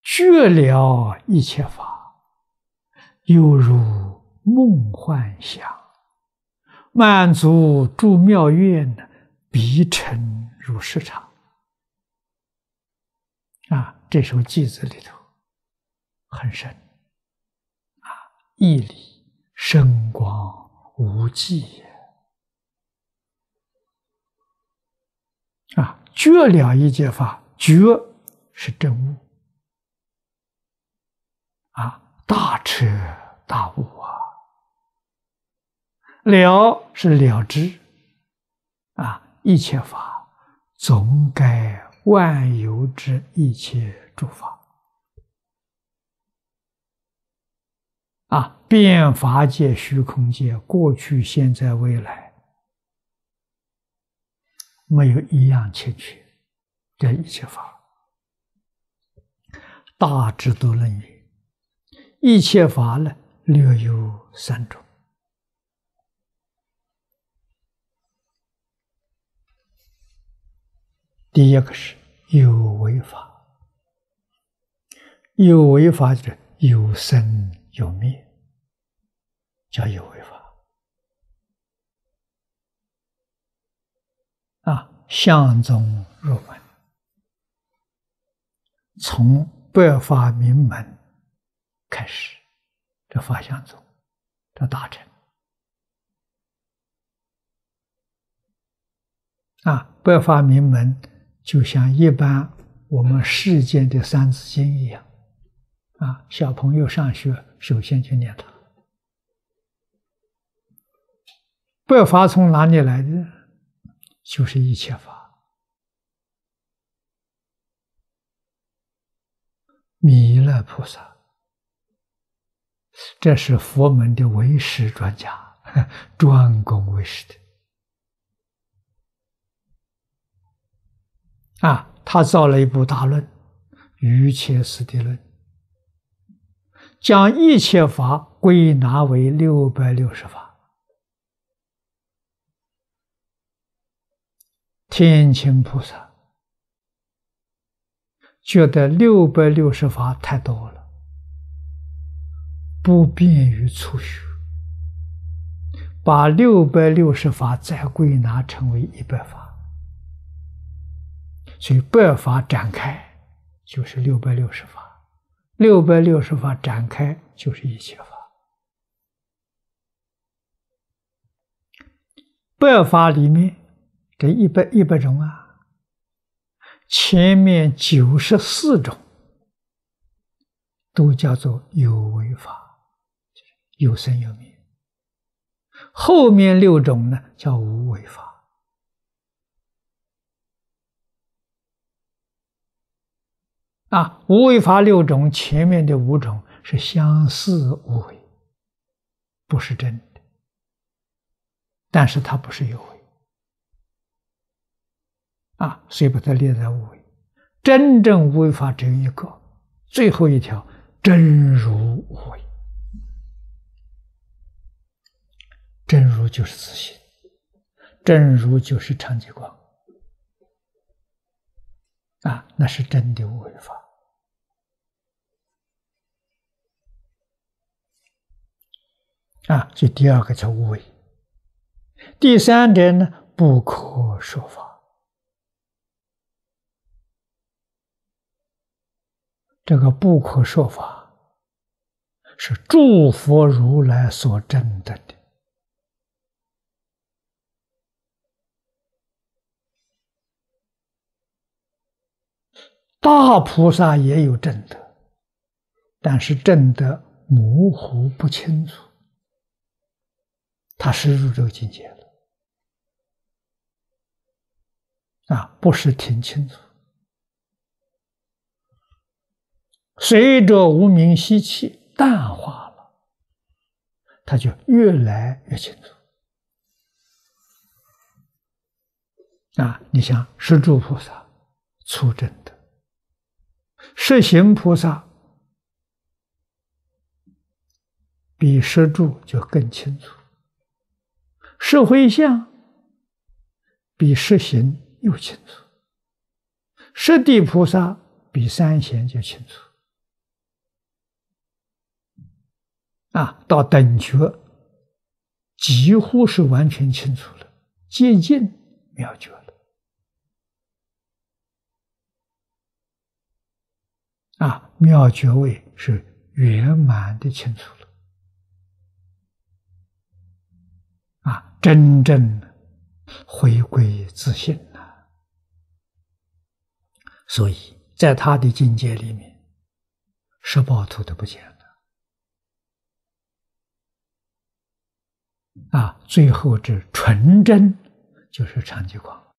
觉了一切法，犹如梦幻想，满足诸妙愿，必成如是常。这首偈子里头很深义理深广无际觉了一切法，觉是真悟大彻大悟了是了知一切法总该万有之一切诸法遍法界虚空界，过去现在未来，没有一样欠缺，这一切法。大智度论语，一切法呢略有三种。第一个是有为法，有为法就是有生有灭，叫有为法。相宗入门，从百法明门开始，这法相宗，这大乘百法明门就像一般我们世间的三字经一样小朋友上学首先就念它。百法从哪里来的？就是一切法。弥勒菩萨，这是佛门的唯识专家，专攻唯识的他造了一部大论《瑜伽师地论》，将一切法归纳为660法。天亲菩萨觉得660法太多了，不便于初学，把660法再归纳成为100法，所以百法展开就是660法，660法展开就是一切法。百法里面这100种前面94种都叫做有为法，有生有灭，后面6种呢叫无为法。无为法6种，前面的5种是相似无为，不是真的，但是它不是有为所以把它列在无为。真正无为法只有一个，最后一条真如无为。真如就是自性，真如就是常寂光那是真的无为法。所以第二个叫无为。第三点呢，不可说法。这个不可说法是诸佛如来所证得的。大菩萨也有证得，但是证得模糊不清楚，他是入这个境界了不是听清楚。随着无明习气淡化了，他就越来越清楚你像十住菩萨初证的，十行菩萨比十住就更清楚，十回向比十行又清楚，十地菩萨比三贤就清楚到等觉几乎是完全清楚了，接近妙觉了。妙觉位是圆满的清楚了，真正回归自性了。所以在他的境界里面，18图都不见了。最后这纯真就是常寂光。